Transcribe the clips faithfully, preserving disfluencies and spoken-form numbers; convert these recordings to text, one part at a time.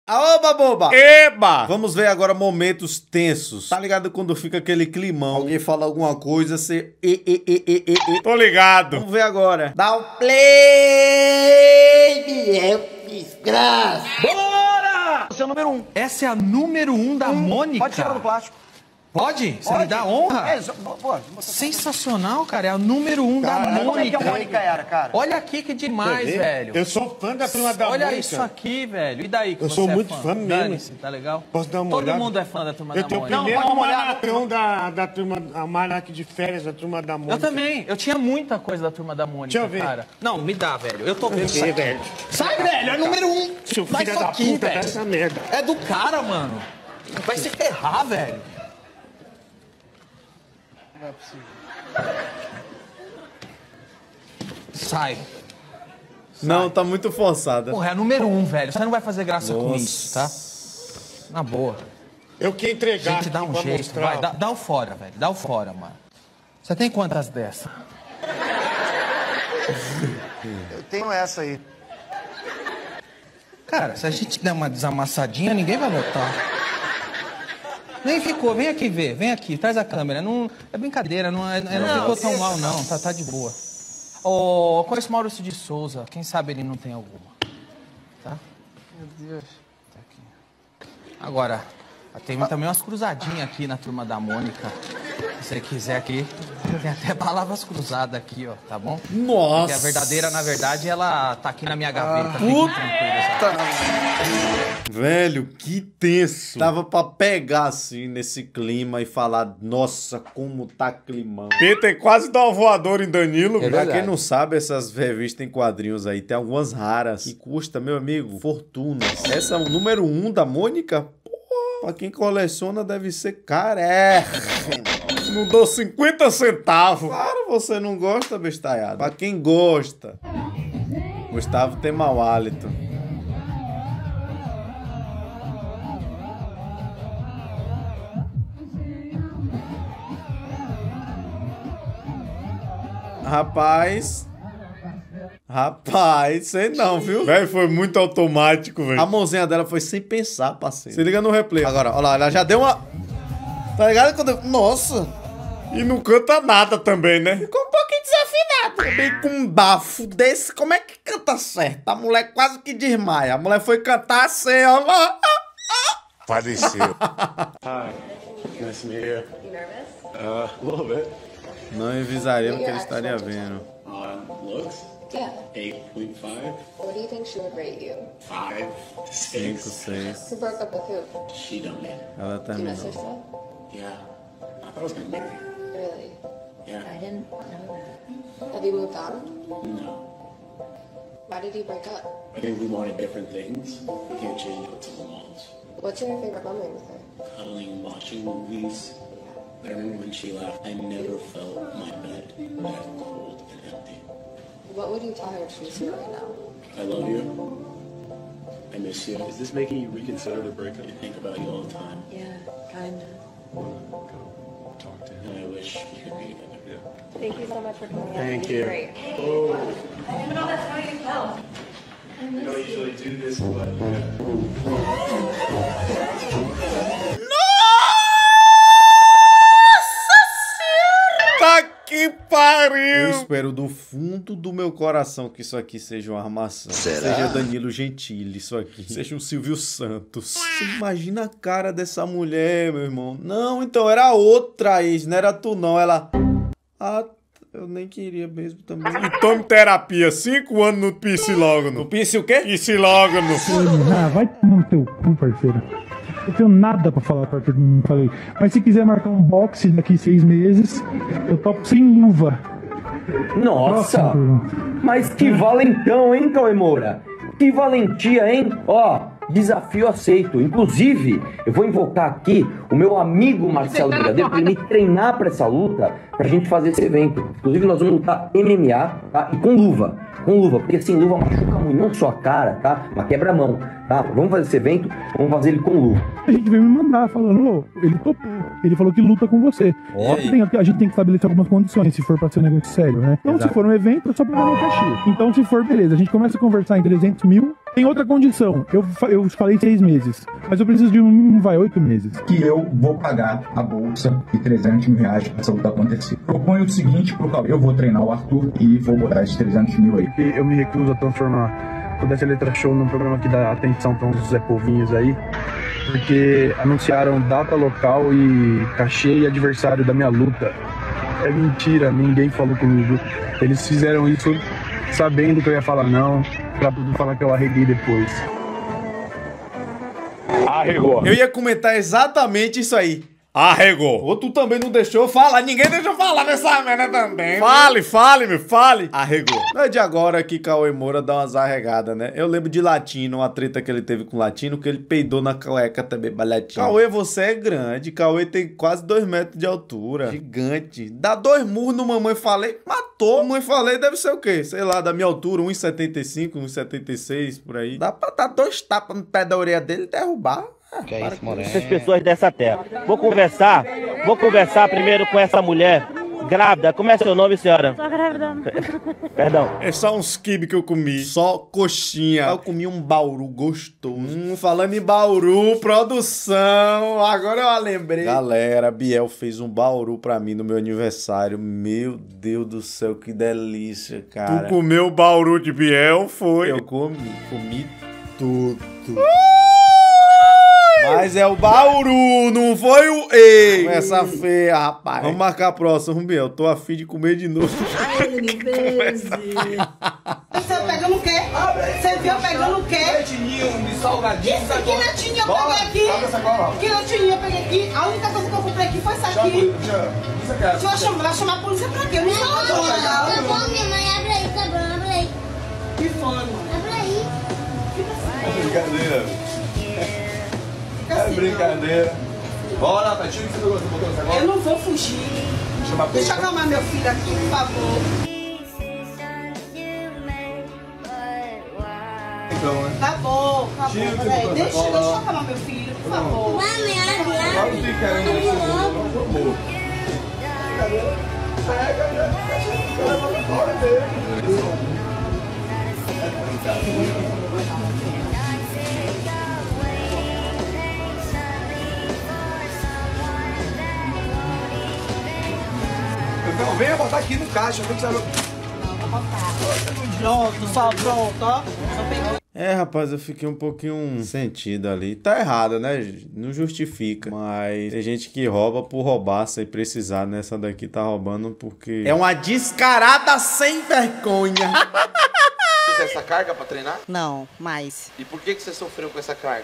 Aoba, boba! Eba! Vamos ver agora momentos tensos. Tá ligado quando fica aquele climão? Alguém fala alguma coisa, você... E, e, e, e, e, e. Tô ligado. Vamos ver agora. Dá o play, Biel, desgraça. Bora! Você é o número um. Essa é a número um da Hum, Mônica. Pode tirar do plástico. Pode? Você Pode. me dá honra? É, só- pode. Você- Sensacional, cara. É a número um Cara, da como é que Mônica. a Mônica era, cara? Olha aqui que demais, Quer ver? velho. Eu sou fã da turma da Olha Mônica. isso aqui, velho. E daí que Eu você sou é muito fã? fã mesmo. Dane-se, tá legal? Posso dar uma Todo olhada? mundo é fã da turma Eu da tenho o Mônica. primeiro pode molhar. maratão da, da turma, a Marac de férias, da turma da Mônica. Eu também. Eu tinha muita coisa da turma da Mônica, Deixa eu ver. cara. Não, me dá, velho. Eu tô vendo isso Ei, aqui. velho. Sai, velho. É número um. Seu Dá filho isso da aqui, puta, dá velho. essa merda. É do cara, mano. Vai se ferrar, velho. Não é possível. Sai. Não, tá muito forçada. Porra, é a número um, velho. Você não vai fazer graça com Nossa. isso, tá? Na boa. Eu quero entregar Gente, dá um aqui pra jeito. mostrar. Vai, dá, dá o fora, velho. Dá o fora, mano. Você tem quantas dessas? Eu tenho essa aí. Cara, se a gente der uma desamassadinha, ninguém vai notar. Nem ficou. Vem aqui ver. Vem aqui. Traz a câmera. Não, é brincadeira. Não, é- não, ficou tão mal, não. Tá, tá de boa. Ô, conheço Maurício de Souza. Quem sabe ele não tem alguma. Tá? Meu Deus. Tá aqui. Agora, tem também umas cruzadinhas aqui na turma da Mônica. Se você quiser aqui, tem até palavras cruzadas aqui, ó, tá bom? Nossa! Porque a verdadeira, na verdade, ela tá aqui na minha gaveta. Fiquem puta! tranquilos, sabe? Velho, que tenso. Dava pra pegar assim nesse clima e falar, nossa, como tá climão. Peter quase dá uma voadora em Danilo. É Pra verdade. quem não sabe, essas revistas em quadrinhos aí, tem algumas raras que custa, meu amigo, fortunas. Essa é o número um da Mônica? Porra, pra quem coleciona deve ser carérrimo. Não dou cinquenta centavos. Claro, você não gosta, bestalhado. Pra quem gosta. Gustavo tem mau hálito. Rapaz. Rapaz, sei não, viu? Velho, foi muito automático, velho. A mãozinha dela foi sem pensar, parceiro. Se liga no replay. Agora, olha lá, ela já deu uma... Tá ligado? Quando eu... Nossa! E não canta nada também, né? Ficou um pouquinho desafinado. Também com um bafo desse, como é que canta certo? A mulher quase que desmaia. A mulher foi cantar assim, ó lá. Faleceu. Hi. Nice to meet you. You nervous? Uh, a little bit. Não avisaria que ele estaria vendo. On looks, Yeah. eight point five, What do you think she would rate you? five to cinco, six. seis. Who broke up with who? She done it. Ela Do you miss her terminou. still? Yeah. I thought I was gonna marry her. Really? Yeah. I didn't know that. Have you moved on? No. Why did you break up? I think we wanted different things. We can't change what someone wants. What's your favorite memory with her? Cuddling, watching movies. I remember when she left, I never felt my bed that cold and empty. What would you tell her if she was here right now? I love you. I miss you. Is this making you reconsider the breakup? I think about you all the time. Yeah, kinda. Talk to him. And I wish you could be together. Yeah. Thank you so much for coming. Thank you. Great. We don't usually do this, but Tá que Eu pariu. espero do fundo do meu coração que isso aqui seja uma armação. Será? Seja Danilo Gentili, isso aqui. Seja um Silvio Santos. Você imagina a cara dessa mulher, meu irmão. Não, então era outra ex, não era tu não. Ela... Ah, eu nem queria mesmo também. E tome terapia. Cinco anos no psicólogo. O Pisse o quê? Psicólogo. Ah, vai tomar no teu cu, parceiro. Eu tenho nada pra falar pra todo mundo, falei. Mas se quiser marcar um boxe daqui seis meses, eu topo sem luva. Nossa, Próximo. mas que valentão, hein, Cauê Moura? Que valentia, hein? Ó, desafio aceito. Inclusive, eu vou invocar aqui o meu amigo Marcelo Brigadeiro para ele me treinar para essa luta, pra gente fazer esse evento. Inclusive, nós vamos lutar M M A, tá? E com luva. Com luva, porque sem luva machuca muito, não só a cara, tá? Mas quebra a mão, tá? Vamos fazer esse evento, vamos fazer ele com luva. A gente veio me mandar falando, ô, ele topou. Ele falou que luta com você. Só que tem- a gente tem que estabelecer algumas condições, se for pra ser um negócio sério, né? Então, se for um evento, é só pra ganhar o cachê. Então, se for, beleza, a gente começa a conversar em trezentos mil, Tem outra condição. Eu, fa- eu falei seis meses. Mas eu preciso de um, vai, oito meses. Que eu vou pagar a bolsa de trezentos mil reais para essa luta acontecer. Proponho o seguinte pro Cauê. Eu vou treinar o Arthur e vou botar esses trezentos mil aí. Eu me recuso a transformar toda essa letra show num programa que dá atenção para uns Zé Povinhos aí. Porque anunciaram data local e cachê e adversário da minha luta. É mentira, ninguém falou comigo. Eles fizeram isso sabendo que eu ia falar não, pra poder falar que eu arreguei depois. Arregou. Eu ia comentar exatamente isso aí. Arregou. Ou tu também não deixou falar. Ninguém deixou falar nessa merda também. Fale, fale, meu, fale. Arregou. Não é de agora que Cauê Moura dá umas arregadas, né? Eu lembro de Latino, uma treta que ele teve com Latino, que ele peidou na cueca também, balhatinho. Cauê, você é grande. Cauê tem quase dois metros de altura. Gigante. Dá dois murros no Mamãe Falei, matou. Mamãe Falei deve ser o quê? Sei lá, da minha altura, um e setenta e cinco, um e setenta e seis, por aí. Dá pra dar dois tapas no pé da orelha dele e derrubar. Que é isso, Moreno? Essas pessoas dessa terra. Vou conversar, vou conversar primeiro com essa mulher grávida. Como é seu nome, senhora? Tô grávida. Perdão. É só uns quibe que eu comi. Só coxinha. Eu comi um bauru gostoso. Hum, falando em bauru, produção. Agora eu lembrei. Galera, Biel fez um bauru pra mim no meu aniversário. Meu Deus do céu, que delícia, cara. Tu comeu o bauru de Biel, foi? Eu comi. Comi tudo. Mas é o bauru, não foi o... Ei, essa feia, rapaz. Vamos marcar a próxima, Biel. Tô afim de comer de novo. Ai, ele Você pegando o quê? Você viu pegando o quê? Leitinho de salgadinho. Isso, que leitinho eu peguei aqui? Que leitinho eu peguei aqui? A única coisa que eu comprei aqui foi isso aqui. Deixa eu chamar, vai chamar a polícia pra quê? Eu não sei o que eu Tá bom, minha mãe, abre aí, tá bom, abre aí. Que foi, mano? Abre aí. É brincadeira. É brincadeira. Bora, Tatinho, que você botou nessa agora? Eu não vou fugir. Deixa eu acalmar meu filho aqui, por favor. Então, né? Tá bom, tá bom. Peraí, deixa, deixa eu acalmar meu filho, por favor. Mãe, abre, abre. Não tem querendo esse jogo, por favor. Pega, pega, pega fora dele. Então venha botar aqui no caixa, tem que saber. Pronto, só pronto, ó. É, rapaz, eu fiquei um pouquinho sentido ali. Tá errado, né? Não justifica. Mas tem gente que rouba por roubar sem precisar, né? Essa daqui tá roubando porque... É uma descarada sem vergonha. Usa essa carga pra treinar? Não, mais. E por que que você sofreu com essa carga?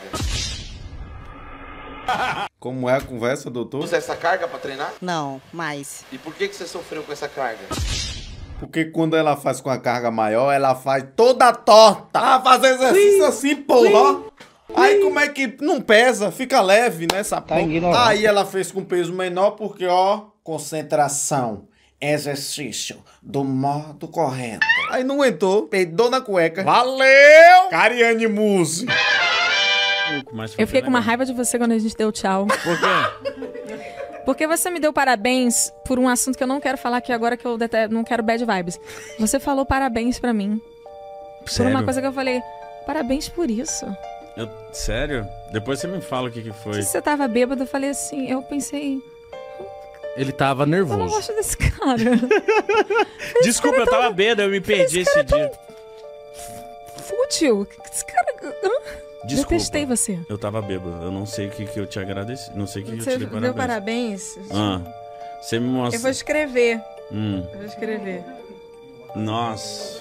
Como é a conversa, doutor? Usa essa carga pra treinar? Não, mais. E por que que você sofreu com essa carga? Porque quando ela faz com a carga maior, ela faz toda torta. Ah, fazer exercício assim, porra. Aí como é que não pesa? Fica leve, né, essa porra. Aí ela fez com peso menor porque, ó, concentração, exercício do modo correto. Aí não aguentou, peidou na cueca. Valeu! Cariane Muse. Eu fiquei com uma raiva de você quando a gente deu tchau. Por quê? Porque você me deu parabéns por um assunto que eu não quero falar aqui agora, que eu detesto, não quero bad vibes. Você falou parabéns pra mim. Sério? Por uma coisa que eu falei, parabéns por isso. Eu, sério? Depois você me fala o que que foi. Se você tava bêbado, eu falei assim, eu pensei... Ele tava Eu não nervoso. gosto desse cara. Desculpa, eu tava bêbado, eu me perdi esse dia. Fútil. Esse cara... Desculpa. Detestei você. Eu tava bêbado, eu não sei o que, que eu te agradeci. Não sei o que, que eu Você te dei deu parabéns. parabéns? Ah, você me mostra. Eu vou escrever. Hum. Eu vou escrever. Nossa.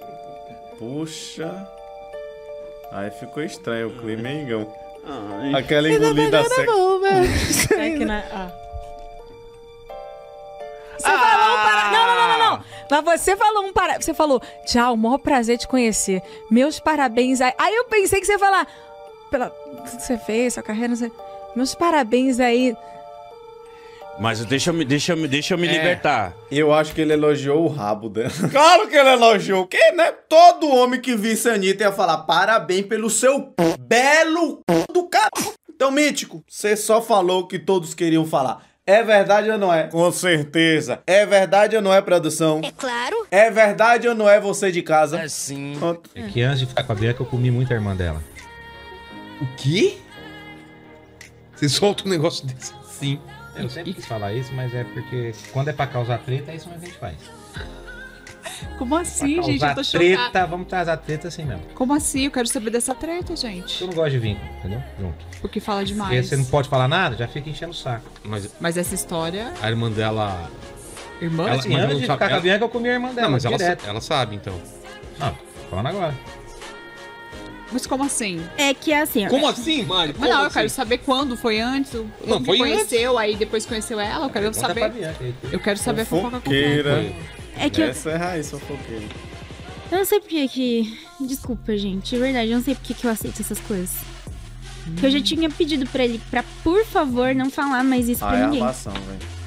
Puxa. Aí ficou estranho o clima, hein, Igão? Ai. Aquela engolida seca. É que na... ah. Você ah. falou um para... Não, não, não, não, não. Mas você falou um para... Você falou, tchau, maior prazer te conhecer. Meus parabéns. Aí, aí eu pensei que você ia falar, pela que você fez, sua carreira, não sei. Meus parabéns aí. Mas deixa eu me, deixa eu me, deixa eu me É. libertar. Eu acho que ele elogiou o rabo dela. Claro que ele elogiou. Que, né? Todo homem que visse a Anitta ia falar parabéns pelo seu belo do cara. Então, Mítico, você só falou que todos queriam falar. É verdade ou não é? Com certeza. É verdade ou não é, produção? É claro. É verdade ou não é, você de casa? É sim. Pronto. É que antes de ficar com a Bianca, eu comi muito a irmã dela. O quê? Você solta um negócio desse assim. Eu sempre quis falar isso, mas é porque quando é pra causar treta, é isso mesmo que a gente faz. Como assim, Pra gente? Eu tô causar treta, chocada. vamos trazer treta assim mesmo. Como assim? Eu quero saber dessa treta, gente. Eu não gosto de vínculo, entendeu? Junto. Porque fala Porque demais. você não pode falar nada, já fica enchendo o saco. Mas Mas essa história... a irmã dela... Irmã? Ela, assim, mas antes não de sabe- ficar com a ela- Bianca, eu comi a irmã dela. Não, mas ela, direto. sa- ela sabe, então. Não, tô falando agora. Mas como assim? É que assim... ó, Como assim, Mari? Mas não, eu assim? quero saber quando foi antes. Quando Não, que foi conheceu, aí depois conheceu ela. Eu quero Conta pra saber. Bianca aí. Eu quero saber a fofoca Fofoqueira. completa. É que eu, Essa é a raiz fofoqueira. eu não sei por que que... Desculpa, gente. De verdade, eu não sei por que que eu aceito essas coisas. Porque eu já tinha pedido pra ele pra, por favor, não falar mais isso Ah, pra é ninguém. armação, velho.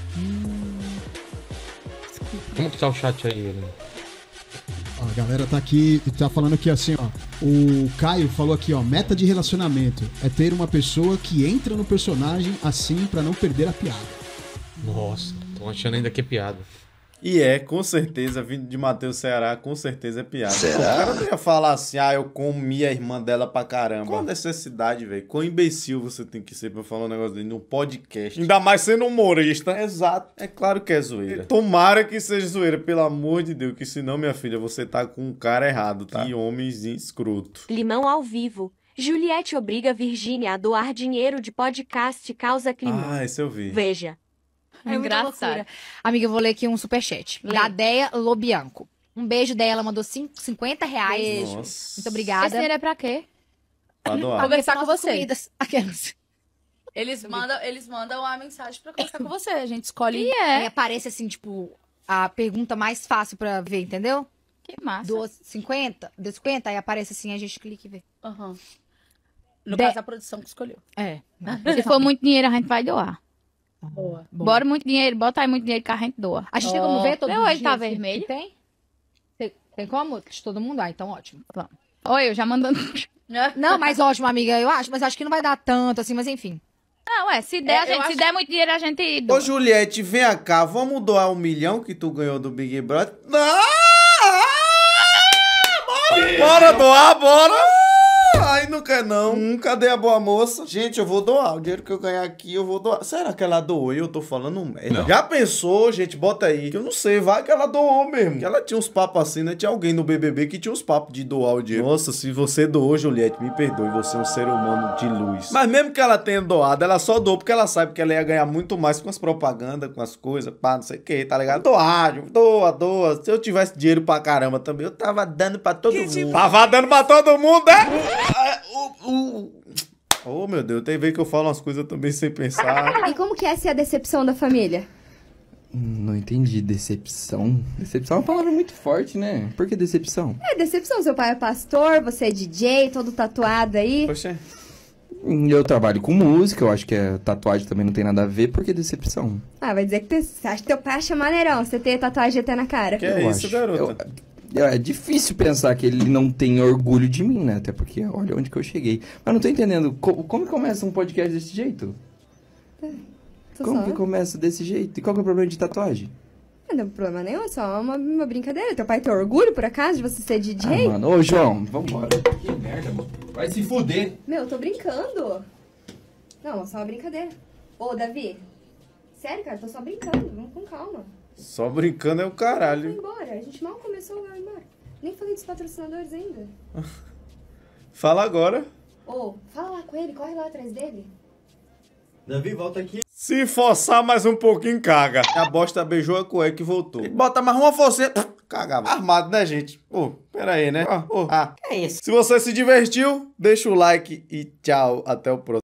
Como que tá o chat aí, Helena? Ó, a galera tá aqui, tá falando aqui assim, ó. O Caio falou aqui, ó. Meta de relacionamento é ter uma pessoa que entra no personagem assim pra não perder a piada. Nossa, tô achando ainda que é piada. E é, com certeza, vindo de Matheus Ceará, com certeza é piada. Será? O cara não ia falar assim, ah, eu comi a irmã dela pra caramba. Qual a necessidade, velho? Quão imbecil você tem que ser pra falar um negócio dele no podcast? Ainda mais sendo humorista. Exato. É claro que é zoeira. Tomara que seja zoeira, pelo amor de Deus, que senão, minha filha, você tá com um cara errado, tá? Que homenzinho escroto. Limão ao vivo. Juliette obriga Virgínia a doar dinheiro de podcast causa climão. Ah, esse eu vi. Veja. É engraçado. Amiga, eu vou ler aqui um superchat. Da Deia Lobianco. Um beijo dela, ela mandou cinco, cinquenta reais. Beijo. Nossa. Muito obrigada. Esse dinheiro é pra quê? Pra doar. Conversar com Nossas você. comidas. Aquelas. Eles mandam, eles mandam a mensagem pra conversar com você. A gente escolhe. E é. Aí aparece assim, tipo, a pergunta mais fácil pra ver, entendeu? Que massa. Do cinquenta, do cinquenta, aí aparece assim, a gente clica e vê. Aham. No De- caso, a produção que escolheu. É. Se for muito dinheiro, a gente vai doar. Boa. Bora muito dinheiro, bota aí muito dinheiro que a gente doa. A gente tem como ver todo Meu mundo? olho tá vermelho. Tem? Tem, tem como? De todo mundo? Ah, então ótimo. Oi, eu já mandando. Não, mas ótimo, amiga, eu acho. Mas acho que não vai dar tanto assim, mas enfim. Não, é, se der, É, a eu gente, se acho- der muito dinheiro, a gente doa. Ô, Juliette, vem cá, vamos doar um milhão que tu ganhou do Big Brother? Não! Bora doar, bora! Ai, não quer não. Hum, cadê a boa moça? Gente, eu vou doar. O dinheiro que eu ganhar aqui, eu vou doar. Será que ela doou e eu tô falando merda? Não. Já pensou, gente? Bota aí. Que eu não sei, vai que ela doou mesmo. Que ela tinha uns papos assim, né? Tinha alguém no B B B que tinha uns papos de doar o dinheiro. Nossa, se você doou, Juliette, me perdoe. Você é um ser humano de luz. Mas mesmo que ela tenha doado, ela só doou porque ela sabe que ela ia ganhar muito mais com as propagandas, com as coisas, pá, não sei o que, tá ligado? Doar, doa, doa. Se eu tivesse dinheiro pra caramba também, eu tava dando pra todo mundo. Tava dando pra todo mundo, é? Oh, meu Deus, tem vez que eu falo umas coisas também sem pensar. E como que é ser a decepção da família? Não entendi. Decepção? Decepção é uma palavra muito forte, né? Por que decepção? É decepção, seu pai é pastor, você é D J, todo tatuado aí. Poxa. Eu trabalho com música, eu acho que a tatuagem também não tem nada a ver. Por que decepção? Ah, vai dizer que te- você acha que teu pai acha maneirão, você ter tatuagem até na cara. Que é Eu isso, acho. garota? Eu- é difícil pensar que ele não tem orgulho de mim, né? Até porque olha onde que eu cheguei. Mas não tô entendendo. Co- como que começa um podcast desse jeito? Tô Como só. que começa desse jeito? E qual que é o problema de tatuagem? Não tem problema nenhum, é só uma, uma brincadeira. Teu pai tem orgulho, por acaso, de você ser D J? Ah, mano. Ô, João, vambora. Que merda, mano. Vai se fuder. Meu, eu tô brincando. Não, é só uma brincadeira. Ô, Davi, sério, cara, tô só brincando, vamos com calma. Só brincando é o Vai caralho. embora, a gente mal começou, vai embora. Nem falei dos patrocinadores ainda. Fala agora. Ô, fala lá com ele, corre lá atrás dele. Davi, volta aqui. Se forçar mais um pouquinho, caga. A bosta beijou a cueca e voltou. E bota mais uma força. Cagava. Armado, né, gente? Pô, pera aí, né? Ó, ó. Ah, é isso. Se você se divertiu, deixa o like e tchau. Até o próximo.